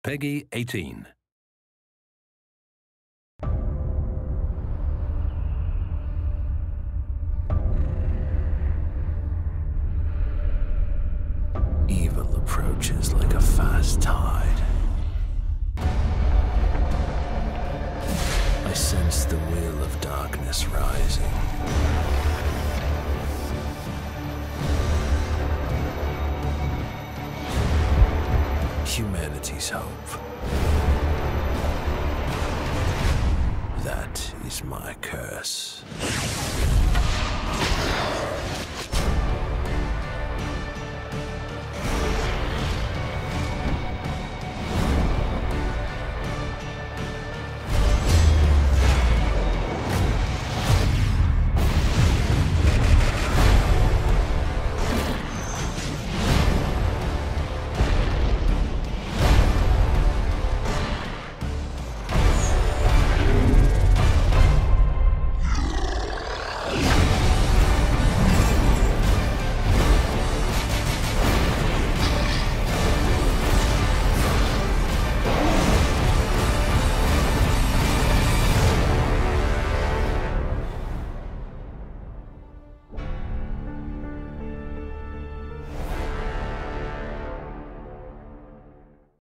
Peggy 18. Evil approaches like a fast tide. I sense the wheel of darkness rising. Humanity's hope. That is my curse.